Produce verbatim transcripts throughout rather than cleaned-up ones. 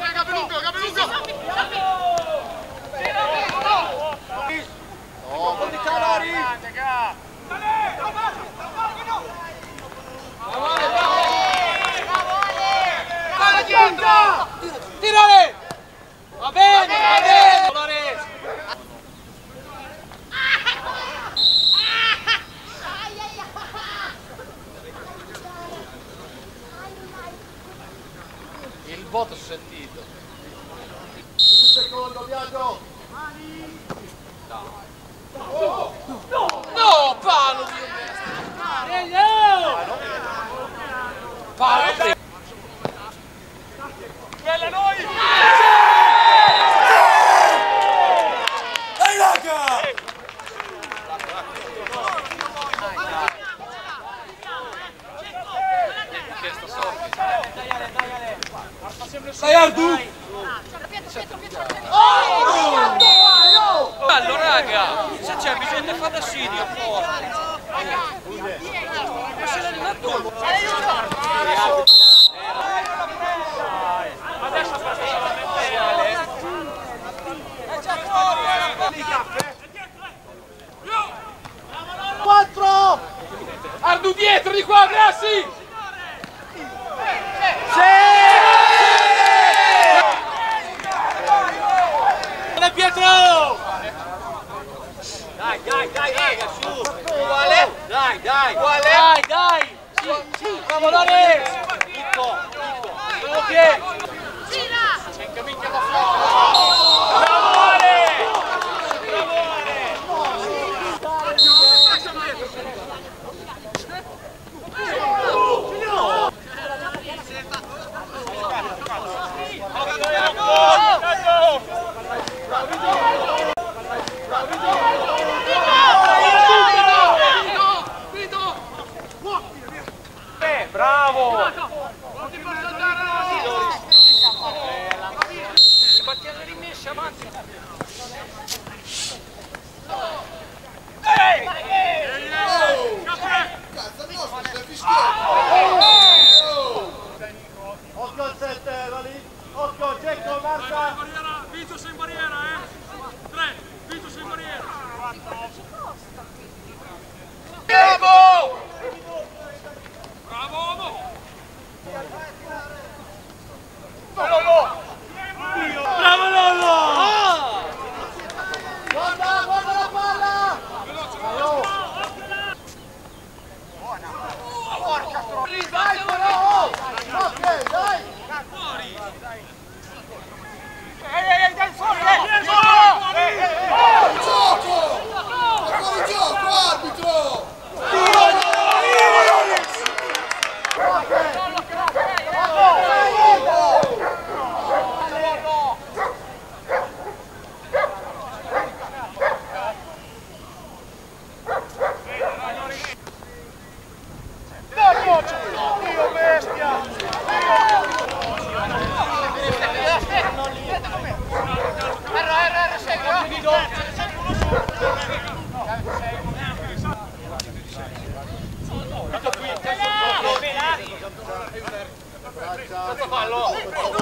Capelungo, Capelungo! No, con i calori! Tirale! Va bene, va bene! Dolores! Il voto si è sentito. Un secondo, Biagio! No! No, palo! Palo! Bella noi! Dai raga! Dai Ardu! Bello raga! Se c'è bisogna fare da Sirio, ma se l'è rimasto! Adesso passa solamente è già fuori! Quattro! Ardu dietro di qua, Grassi! Pietro! Dai, dai, dai, raga, su! Uguale! Dai, dai! Uguale! Dai, dai! Sì, sì! Bravo Lorenz! Nico, Nico! Bravo che! C'è in camminca da fuori! Bravo Ale! Bravo Bravo! Non ti posso andare! Fatti la rimessa avanti! Ehi! Cazzo, il nostro si è fischiato! Occhio al sette, va lì! Occhio, Cecco, marca! Vito sei in barriera, eh! tre, Vito sei in barriera! Bravo! Bravo, uomo! Bravo Lollo! Guarda, guarda la palla! Porca troia! Dai però! Ok, dai! Fuori! Ehi, ehi, dai fuori! Gioco! Ma fuori gioco, arbitro! Dio bestia! Erra, erra, erra, segui! Sotto fallo!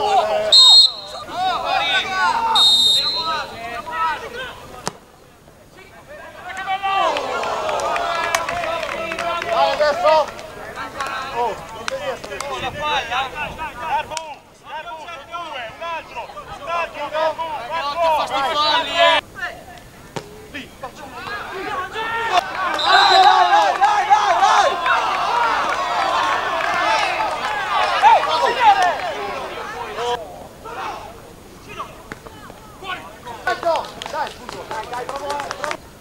Dai adesso! Oh, non devi essere qui! La palla! Garbu! Garbu, sono due! Un altro! Un altro! Garbu! Occhio, fa sti falli, eh! Lì! Dai, dai, dai, dai, dai! Dai, scusa, dai, dai, bravo!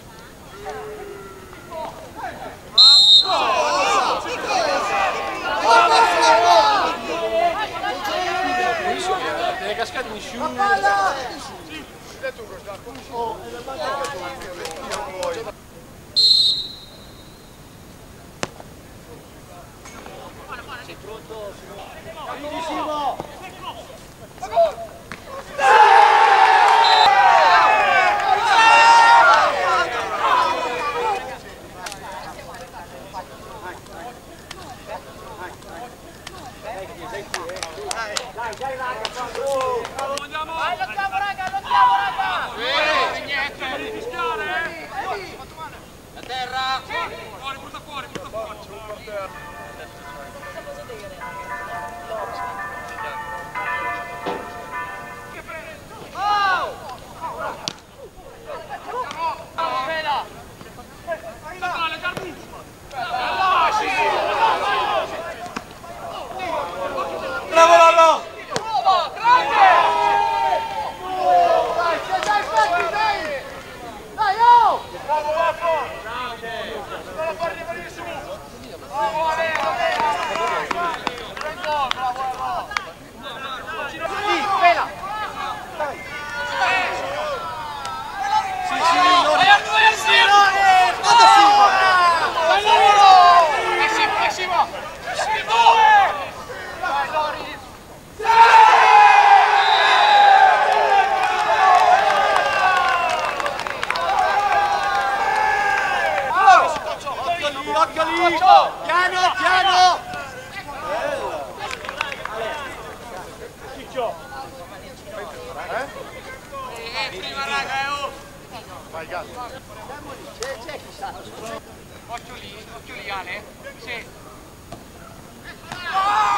Deve cascare in sciù. La palla! Oh, e la palla anche tu. Sei pronto? Rapidissimo! Dai, dai, raga, Piano, piano! Ciccio! Eh, prima raga, oh! Vai, gas! C'è chi sa? Occhio lì, occhio lì Ale. Sì. Ah!